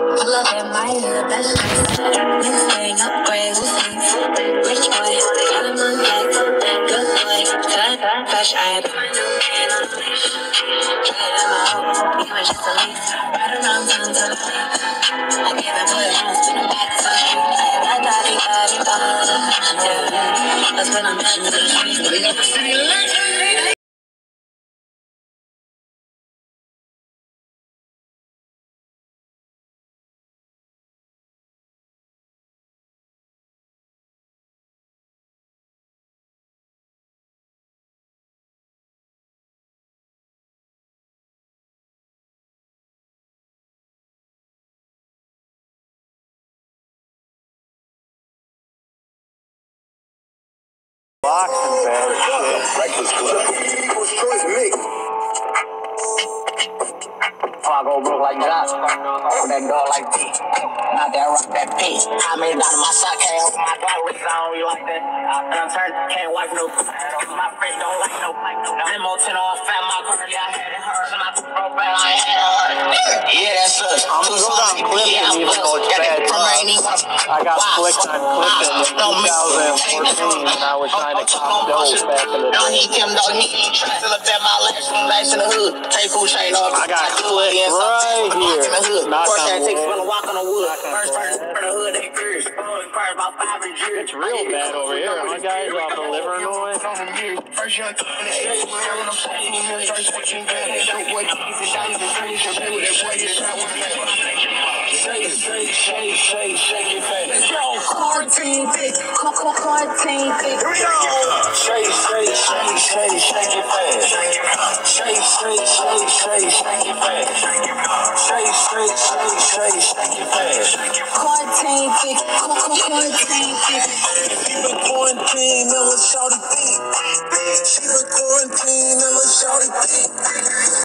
Pull up in my hood, best dress. Next thing, upgrade, we'll see. Rich boy, got him on deck. Good boy, cut, fresh eye. Put my new man on a leash. Get him out, you ain't just a lease. Ride around town till I leave. I gave him good house, spin him back to the street. I thought he yeah, let's put on mission to the streets. We got the city legend. Boxing bad shit. Breakfast Club. People's choice mix. I go broke like Josh, with that dog like D. Not that rock, that P. I made it out of my sock, can't hold my block with on you like that. And I'm turned, can't wipe no. My friends don't like no. I'm more 10 on fat, my car, yeah, I had it hurt. And I took profile, I had it hurt. Yeah, that's us. I'm gonna go down Clifton even though it's bad luck. I got flicked on Clifton in 2014 and I was trying to cop dope back in the day. Still up at my last in the hood. Take food chain off. I got flicked right here. Knock on wood. Walk on the wood. First person for the hood, they first. About 5 years. It's real bad over here. My guys off of Livernois. First young in the area, when I'm fucking in here, first watching bad. That boy, he's a diamond, and finish your play with that boy, just shot with that. Shake it fast. Let's go. Quarantine thick, quarantine thick. Here we go. Shake it fast. Shake it fast. Shake it fast. Quarantine thick, quarantine thick. She been quarantined, never shawty think. She been quarantined, never shawty think.